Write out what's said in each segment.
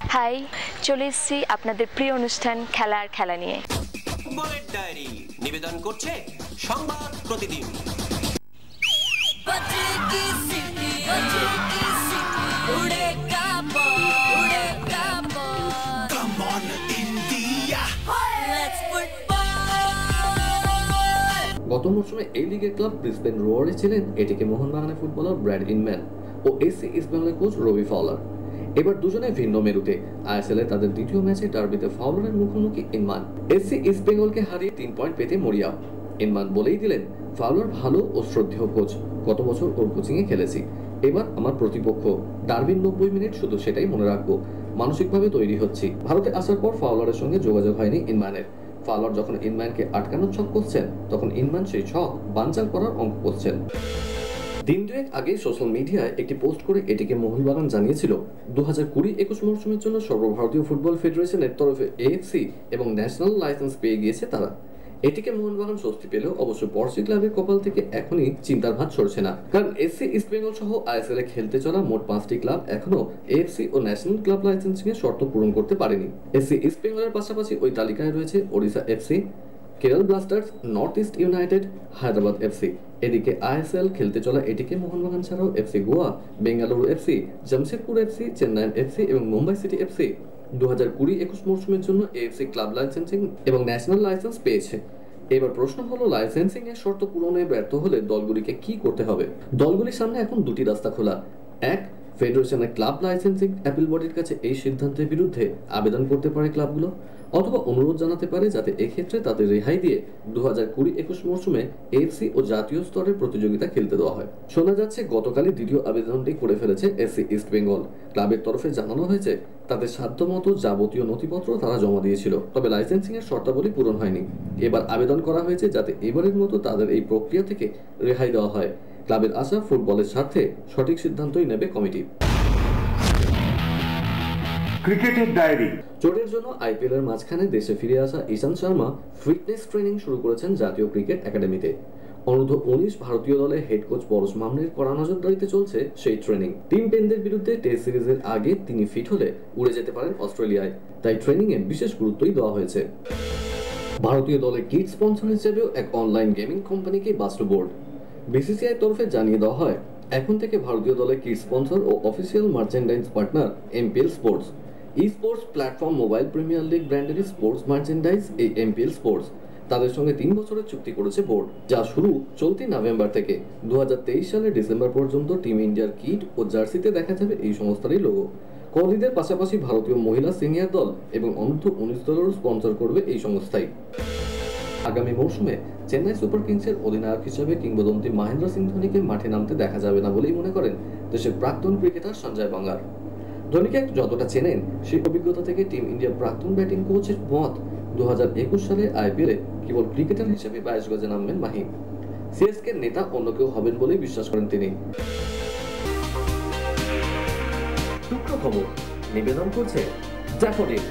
High, চলে এসেছি আপনাদের প্রিয় অনুষ্ঠান খেলার খেলা নিয়ে। ফুটবলের ডায়েরি নিবেদন করছে সংবাদ প্রতিদিন। গত মৌসুমে এই লিগের ক্লাব ব্রিসবেন রোয়ারে ছিলেন এটিকে মোহনবাগানের ফুটবলার ব্র্যাড ইনম্যান ও এসসি ইস্টবেঙ্গলের কোচ রবি ফাওলার। এবার দুজনে ভিন্ন মেরুতে। আইএসএল এ তাদের দ্বিতীয় ম্যাচে ডার্বিতে ফাওলারের মুখোমুখি ইনমান। এসসি ইস্টবেঙ্গলকে হারিয়ে 3 পয়েন্ট পেতে মরিয়া। ইনমান বলেই দিলেন, ফাওলার ভালো ও শ্রদ্ধেয় কোচ, গত বছর ওর কোচিংয়ে খেলেছি, এবার আমার প্রতিপক্ষ। ডার্বির 90 মিনিট শুধু সেটাই মনে রাখবো। মানসিকভাবে তৈরি হচ্ছি। ভারতে আসার পর ফাওলারের সঙ্গে যোগাযোগ হয়নি ইনমানের। ফাওলার যখন ইনম্যানকে আটকানোর ছক করছেন, তখন ইনম্যান সেই ছক বানচাল করার অঙ্ক করছেন। দিন দুয়েক আগে সোশ্যাল মিডিয়ায় একটি পোস্ট করে এটিকে মোহনবাগান জানিয়েছিল 2020-21 মৌসুমের জন্য সর্বভারতীয় ফুটবল ফেডারেশনের তরফে এএফসি এবং ন্যাশনাল লাইসেন্স পেয়ে গিয়েছে তারা। এটিকে মোহনবাগান স্বস্তি পেলেও অবশ্য পড়শি ক্লাবের কপাল থেকে এখনই চিন্তার ভাঁজ সরছে না, কারণ এসসি ইস্টবেঙ্গল সহ আইএসএল এ খেলতে চলা মোট 5টি ক্লাব এখনো এএফসি ও ন্যাশনাল ক্লাব লাইসেন্সিং এর শর্ত পূরণ করতে পারেনি। এসসি ইস্টবেঙ্গলের পাশাপাশি ওই তালিকায় রয়েছে Odisha FC, Kerala Blasters, North East United, Hyderabad FC. এদিকে আইএসএল খেলতে চলা এটিকে মোহনবাগান ছাড়াও FC Goa, Bengaluru FC, Jamshedpur FC, Chennai FC এবং মুম্বাই সিটি এফসি 2020-21 মৌসুমের জন্য এএফসি ক্লাব লাইসেন্সিং এবং ন্যাশনাল লাইসেন্স পেয়েছে। এবার প্রশ্ন হলো, লাইসেন্সিং এর শর্ত পূরণে ব্যর্থ হলে দলগুলিকে কি করতে হবে? দলগুলির সামনে এখন দুটি রাস্তা খোলা। এক, ফেডারেশনের ক্লাব লাইসেন্সিং অ্যাপিল বডির কাছে এই সিদ্ধান্তের বিরুদ্ধে আবেদন করতে পারে ক্লাবগুলো, অথবা অনুরোধ জানাতে পারে যাতে এক্ষেত্রে তাদের রেহাই দিয়ে 2020-21 মৌসুমে এএফসি ও জাতীয় স্তরের প্রতিযোগিতা খেলতে দেওয়া হয়। শোনা যাচ্ছে গতকালই দ্বিতীয় আবেদনটি করে ফেলেছে এসসি ইস্টবেঙ্গল। ক্লাবের তরফে জানানো হয়েছে তাদের সাধ্যমতো যাবতীয় নথিপত্র তারা জমা দিয়েছিল, তবে লাইসেন্সিং এর শর্তাবলী পূরণ হয়নি। এবার আবেদন করা হয়েছে যাতে এবারের মতো তাদের এই প্রক্রিয়া থেকে রেহাই দেওয়া হয়। ক্লাবের আশা, ফুটবলের স্বার্থে সঠিক সিদ্ধান্তই নেবে কমিটি। ক্রিকেটের ডায়েরি। চোটের জন্য আইপিএল এর মাঝখানে দেশে ফিরে আসা ঈশান্ত শর্মা ফিটনেস ট্রেনিং শুরু করেছেন জাতীয় ক্রিকেট একাডেমিতে। অনূর্ধ্ব-19 ভারতীয় দলের হেড কোচ পরশ মামনির কড়া নজরদারিতে চলছে সেই ট্রেনিং। টিম পেনদের বিরুদ্ধে টেস্ট সিরিজের আগে তিনি ফিট হলে উড়ে যেতে পারেন অস্ট্রেলিয়ায়, তাই ট্রেনিং এ বিশেষ গুরুত্বই দেওয়া হয়েছে। ভারতীয় দলের কিট স্পন্সর হিসেবেও এক অনলাইন গেমিং কোম্পানিকে বাছল বোর্ড। বিসিসিআই তরফে জানিয়ে দেওয়া হয়, এখন থেকে ভারতীয় দলের কিট স্পন্সর ও official merchandise partner MPL Sports. Sports platform Mobile Premier League ব্র্যান্ডের স্পোর্টস মার্চেন্ডাইজ এই এমপিএল স্পোর্টস। তাদের সঙ্গে 3 বছরের চুক্তি করেছে বোর্ড, যা শুরু চলতি নভেম্বর থেকে 2023 সালের ডিসেম্বর পর্যন্ত টিম ইন্ডিয়ার কিট ও জার্সিতে দেখা যাবে এই সংস্থারই লোগো। কোহলিদের পাশাপাশি ভারতীয় মহিলা সিনিয়র দল এবং অনূর্ধ্ব-19 দলেরও স্পন্সর করবে এই সংস্থাই। আগামী মৌসুমে চেন্নাই সুপার কিংসের অধিনায়ক হিসেবে কিংবদন্তি মহেন্দ্র সিং ধোনিকে মাঠে নামতে দেখা যাবে না বলেই মনে করেন দেশের প্রাক্তন ক্রিকেটার সঞ্জয় বাঙ্গার। ধোনিকে যতটা চেনেন, সেই অভিজ্ঞতা থেকে টিম ইন্ডিয়ার প্রাক্তন ব্যাটিং কোচের মত 2021 সালে আইপিএলে কেবল ক্রিকেটার হিসেবে 22 গজে নামবেন মাহি। সিএসকে নেতা অন্য কেউ হবেন বলেই বিশ্বাস করেন তিনি। টুকরো খবর নিবেদন করছে ড্যাফোডিল।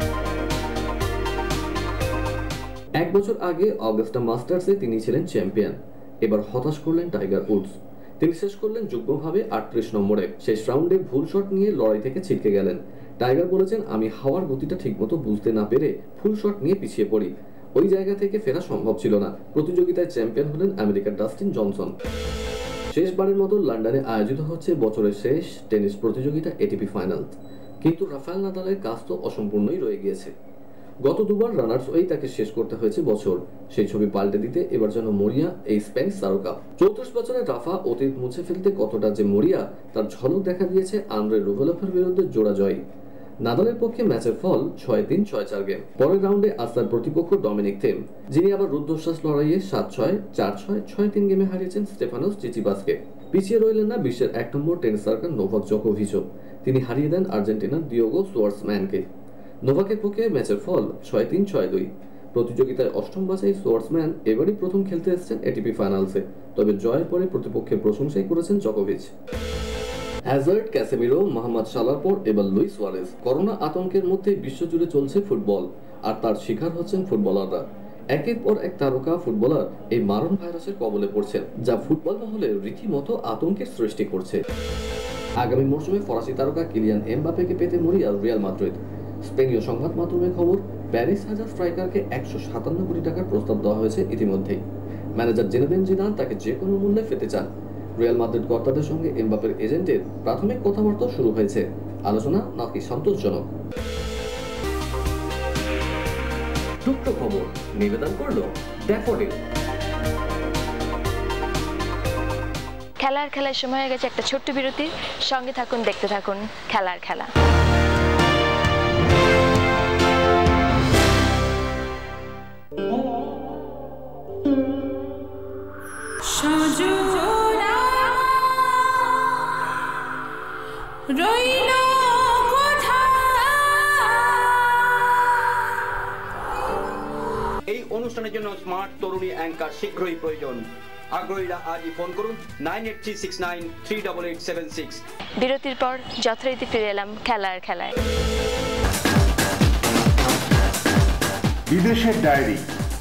1 বছর আগে অগাস্টা মাস্টার্সে তিনি ছিলেন চ্যাম্পিয়ন। এবার হতাশ করলেন টাইগার উডস। তিনি শেষ করলেন যুগ্মভাবে 38 নম্বরে। শেষ রাউন্ডে ভুল শট নিয়ে লড়াই থেকে ছিটকে গেলেন। টাইগার বলেছেন, আমি হাওয়ার গতিটা ঠিকমতো বুঝতে না পেরে ফুল শট নিয়ে পিছিয়ে পড়ি। ওই জায়গা থেকে ফেরা সম্ভব ছিল না। প্রতিযোগিতায় চ্যাম্পিয়ন হলেন আমেরিকার ডাস্টিন জনসন। শেষবারের মতো লন্ডনে আয়োজিত হচ্ছে বছরের শেষ টেনিস প্রতিযোগিতা এটিপি ফাইনাল, কিন্তু রাফায়েল নাদালের কাজ তো অসম্পূর্ণই রয়ে গিয়েছে। গত দুবার রানার্স ওয়েই তাকে শেষ করতে হয়েছে বছর। সেই ছবি পাল্টে দিতে এবার যেন মরিয়া এই স্প্যানিশ তারকা। 34 বছরের রাফা অতীত মুছে ফেলতে কতটা যে মরিয়া, তার ঝলক দেখা দিয়েছে আন্দ্রে রুভেলফের বিরুদ্ধে জোড়া জয়। নাদালের পক্ষে ম্যাচের ফল 6-3, 6-4 গেম। পরের রাউন্ডে আস্তার প্রতিপক্ষ ডমিনিক থেম, যিনি আবার রুদ্ধশ্বাস লড়াইয়ে 7-6, 4-6, 6-3 গেমে হারিয়েছেন স্টেফানোস চিচিপাসকে। পিছিয়ে রইলেন না বিশ্বের 1 নম্বর টেনিস তারকা নোভাক জোকোভিচও। তিনি হারিয়ে দেন আর্জেন্টিনার ডিয়েগো শোয়ার্টসম্যানকে। নোভাকের পক্ষে ম্যাচের ফল 6-3, 6-2। প্রতিযোগিতায় 8ম বাছাই শোয়ার্টসম্যান এবারই প্রথম খেলতে এসেছেন এটিপি ফাইনালসে, তবে জয়ের পরে প্রতিপক্ষের প্রশংসাই করেছেন জোকোভিচ। হ্যাজার্ড, ক্যাসেমিরো, মোহাম্মদ সালার পর এবার লুইস সুয়ারেজ। করোনা আতঙ্কের মধ্যে বিশ্বজুড়ে চলছে ফুটবল, আর তার শিকার হচ্ছেন ফুটবলাররা। একের পর এক তারকা ফুটবলার এই মারণ ভাইরাসের কবলে পড়ছেন, যা ফুটবল মহলে রীতিমতো আতঙ্কের সৃষ্টি করছে। আগামী মৌসুমে ফরাসি তারকা কিলিয়ান এমবাপ্পেকে পেতে মরিয়া রিয়াল মাদ্রিদ। স্পেনীয় সংবাদ মাধ্যমে খবর, প্যারিস হাজার স্ট্রাইকারকে 157 কোটি টাকার প্রস্তাব দেওয়া হয়েছে ইতিমধ্যেই। ম্যানেজার জিনেদিন জিদান তাকে যে কোনো মূল্যে পেতে চান। রিয়াল মাদ্রিদ কর্তাদের সঙ্গে এমবাপ্পের এজেন্টের প্রাথমিক কথাবার্তা শুরু হয়েছে। আলোচনা নাকি সন্তোষজনক? টুকটো খবর নিবেদন করলো ড্যাফোডিল। খেলার সময় হয়ে গেছে একটা ছোট্ট বিরতির। সঙ্গে থাকুন, দেখতে থাকুন খেলার খেলা। এই অনুষ্ঠানের জন্য স্মার্ট তরুণী অ্যাঙ্কার শীঘ্রই প্রয়োজন। আগ্রহীরা আজই ফোন করুন 9836938876। বিরতির পর যথারীতি ফিরে এলাম খেলার খেলায়। বিদেশের ডায়েরি।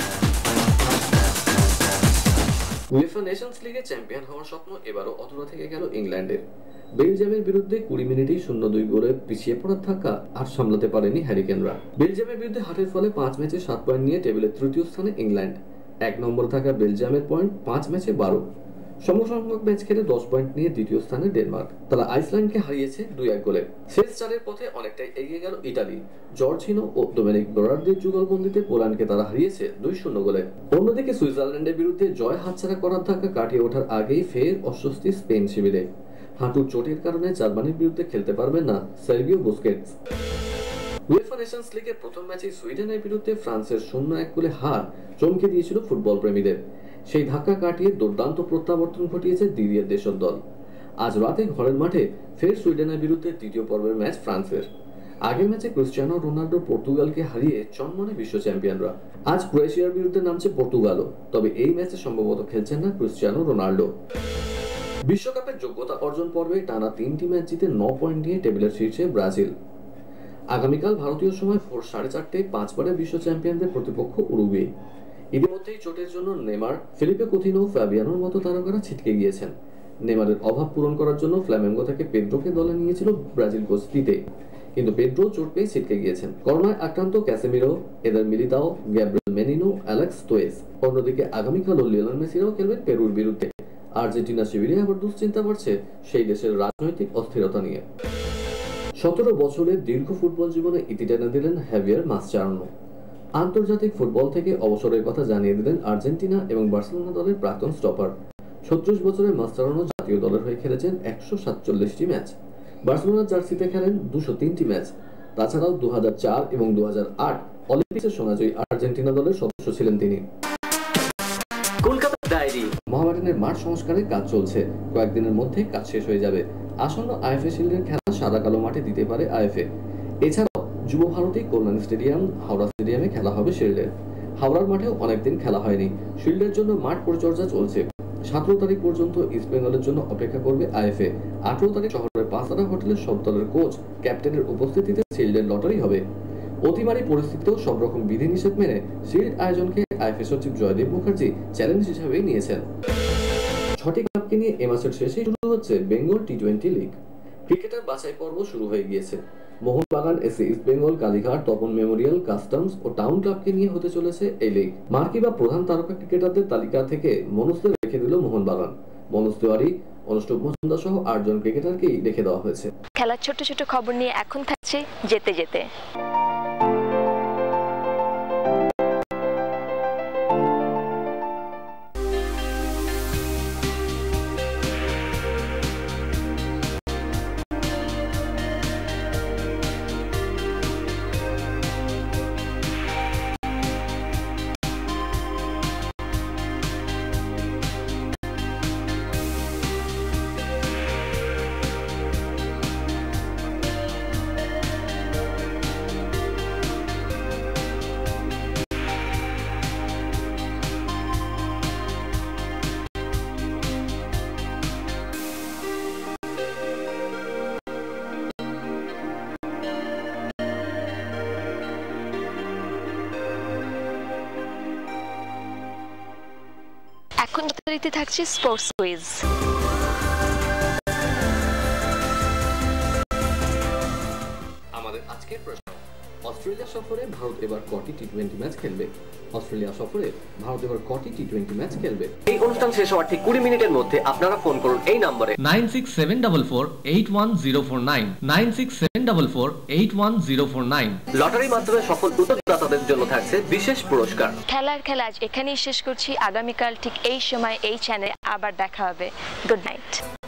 উয়েফা নেশনস লিগে চ্যাম্পিয়ন হওয়ার স্বপ্ন এবারও অধরা থেকে গেল ইংল্যান্ডের। বেলজিয়ামের বিরুদ্ধে 20 মিনিটেই 0-2 গোলে পিছিয়ে পড়ার ধাক্কা আর সামলাতে পারেনি হ্যারিকেনরা। বেলজিয়ামের বিরুদ্ধে হারের ফলে 5 ম্যাচে 7 পয়েন্ট নিয়ে টেবিলের তৃতীয় স্থানে ইংল্যান্ড। 1 নম্বরে থাকা বেলজিয়ামের পয়েন্ট 5 ম্যাচে 12। সমসংখ্যক ম্যাচ খেলে 10 পয়েন্ট নিয়ে দ্বিতীয় স্থানে ডেনমার্ক। তারা আইসল্যান্ডকে হারিয়েছে 2-1 গোলে। শেষ 4-এর পথে অনেকটাই এগিয়ে গেল ইতালি। জর্জিনো ও ডোমিনিক বেরার্ডির যুগলবন্দিতে পোল্যান্ডকে তারা হারিয়েছে 2-0 গোলে। অন্যদিকে সুইজারল্যান্ডের বিরুদ্ধে জয় হাতছাড়া করার ধাক্কা কাটিয়ে ওঠার আগেই ফের অস্বস্তি স্পেন শিবিরে। হাঁটুর চোটের কারণে জার্মানির বিরুদ্ধে খেলতে পারবেন না সার্গিও বুস্কেটস। উয়েফা নেশনস লিগের প্রথম ম্যাচে সুইডেনের বিরুদ্ধে ফ্রান্সের 0-1 গোলে হার চমকে দিয়েছিল ফুটবল প্রেমীদের। সেই ধাক্কা কাটিয়ে দুর্দান্ত প্রত্যাবর্তন ঘটিয়েছে দিদিয়ের দেশের দল। আজ রাতে ঘরের মাঠে ফের সুইডেনের বিরুদ্ধে দ্বিতীয় পর্বের ম্যাচ ফ্রান্সের। আগের ম্যাচে ক্রিস্টিয়ানো রোনাল্ডো পর্তুগালকে হারিয়ে চনমনে বিশ্ব চ্যাম্পিয়নরা। আজ ক্রোয়েশিয়ার বিরুদ্ধে নামছে পর্তুগালও, তবে এই ম্যাচে সম্ভবত খেলছেন না ক্রিস্টিয়ানো রোনাল্ডো। বিশ্বকাপের যোগ্যতা অর্জন পর্বে টানা 3টি ম্যাচ জিতে 9 পয়েন্ট নিয়ে টেবিলের শীর্ষে ব্রাজিল। আগামীকাল ভারতীয় সময় ভোর 4:30টায় 5বারের বিশ্ব চ্যাম্পিয়নদের প্রতিপক্ষ উরুগুয়ে। ইতিমধ্যেই চোটের জন্য নেমার, ফিলিপে কুতিনো, ফ্যাবিয়ানোর মতো তারকারা ছিটকে গিয়েছেন। নেমারের অভাব পূরণ করার জন্য ফ্ল্যামেঙ্গো থেকে পেড্রোকে দলে নিয়েছিল ব্রাজিল কোচ তিতে, কিন্তু পেড্রো চোট পেয়ে ছিটকে গিয়েছেন। করোনায় আক্রান্ত Casemiro, Eder Militao, Gabriel Menino, Alex Telles. অন্যদিকে আগামীকালও লিওনেল মেসিরাও খেলবেন পেরুর বিরুদ্ধে। আর্জেন্টিনা শিবিরে আবার দুশ্চিন্তা বাড়ছে সেই দেশের রাজনৈতিক অস্থিরতা নিয়ে। 17 বছরের দীর্ঘ ফুটবল জীবনে ইতি টেনে দিলেন হ্যাভিয়ার মাসচারানো। আন্তর্জাতিক ফুটবল থেকে অবসরের কথা জানিয়ে দিলেন আর্জেন্টিনা এবং বার্সেলোনা দলের প্রাক্তন স্টপার। 36 বছরের মাসচারানো জাতীয় দলের হয়ে খেলেছেন 147টি ম্যাচ। বার্সেলোনার জার্সিতে খেলেন 203টি ম্যাচ। তাছাড়াও 2004 এবং 2008 অলিম্পিক্সের সোনাজয়ী আর্জেন্টিনা দলের সদস্য ছিলেন তিনি। কলকাতা ডায়েরি। মোহামেডানের মাঠ সংস্কারের কাজ চলছে, কয়েকদিনের মধ্যে কাজ শেষ হয়ে যাবে। আসন্ন আইএফএ শিল্ডের খেলা সাদা কালো মাঠে দিতে পারে আইএফএ। এছাড়াও যুব ভারতী, কল্যাণ স্টেডিয়াম, হাওড়া স্টেডিয়ামে খেলা হবে শিল্ডের। হাওড়ার মাঠেও অনেকদিন খেলা হয়নি। শিল্ডের জন্য মাঠ পরিচর্যা চলছে। 17 তারিখ পর্যন্ত ইস্ট বেঙ্গলের জন্য অপেক্ষা করবে আইএফএ। 18 তারিখ শহরের 5 তারা হোটেলের সব দলের কোচ, ক্যাপ্টেনের উপস্থিতিতে শিল্ডের লটারি হবে। অতিমারী পরিস্থিতিতেও সব রকম বিধিনিষেধ মেনে শিল্ড আয়োজনকে আইএফএ সচিব জয়দীপ মুখার্জি চ্যালেঞ্জ হিসেবেই নিয়েছেন। 6টি ক্লাবকে নিয়ে এ মাসের শেষেই শুরু হচ্ছে বেঙ্গল টি20 লিগ। ক্রিকেটার বাছাই পর্ব শুরু হয়ে গিয়েছে। Mohun Bagan, SC East Bengal, Kalighat, Tapan Memorial, Customs ও টাউন ক্লাবকে নিয়ে হতে চলেছে এই লিগ। মার্কি বা প্রধান তারকা ক্রিকেটারদের তালিকা থেকে মনুষদের রেখে দিল মোহনবাগান। মনোজ তিওয়ারি, অনুষ্ঠব মজুমদার সহ 8 জন ক্রিকেটারকেই রেখে দেওয়া হয়েছে। খেলার ছোট ছোট খবর নিয়ে এখন থাকছে যেতে যেতে। এখন যথারীতি থাকছে স্পোর্টস কুইজ। আজকের প্রশ্ন, অস্ট্রেলিয়া সফরে ভারত এবার কটি টি-20 ম্যাচ খেলবে? অস্ট্রেলিয়া সফরে ভারত এবার কটি টি-20 ম্যাচ খেলবে? এই অনুষ্ঠান শেষ হওয়ার ঠিক 20 মিনিটের মধ্যে আপনারা ফোন করুন এই নম্বরে 9674481049 9674481049। লটারির মাধ্যমে সফল উত্তরদাতাদের জন্য থাকছে বিশেষ পুরস্কার। খেলার খেলা আজ এখানেই শেষ করছি। আগামীকাল ঠিক এই সময় এই চ্যানেলে আবার দেখা হবে। Good night.